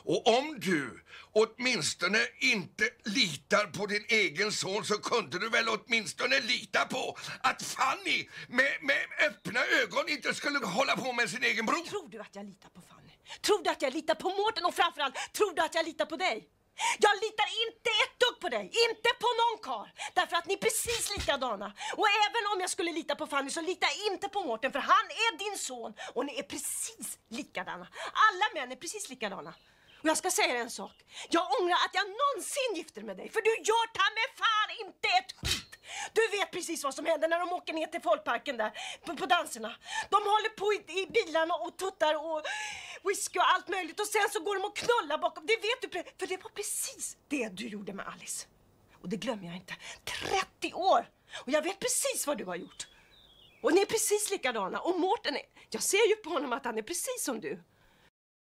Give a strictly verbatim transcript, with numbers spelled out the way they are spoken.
Och om du åtminstone inte litar på din egen son så kunde du väl åtminstone lita på att Fanny med, med öppna ögon inte skulle hålla på med sin egen bror. Tror du att jag litar på Fanny? Tror du att jag litar på Mårten? Och framförallt, tror du att jag litar på dig? Jag litar inte ett dugg på dig, inte på någon karl. Därför att ni är precis likadana. Och även om jag skulle lita på Fanny så litar jag inte på Mårten. För han är din son och ni är precis likadana. Alla män är precis likadana. Och jag ska säga en sak. Jag ångrar att jag någonsin gifter med dig. För du gör ta med fan inte ett skit. Du vet precis vad som händer när de åker ner till folkparken där på, på danserna. De håller på i, i bilarna och tuttar och whisky och allt möjligt. Och sen så går de och knullar bakom. Det vet du, för det var precis det du gjorde med Alice. Och det glömmer jag inte. trettio år. Och jag vet precis vad du har gjort. Och ni är precis likadana. Och Mårten är, jag ser ju på honom att han är precis som du.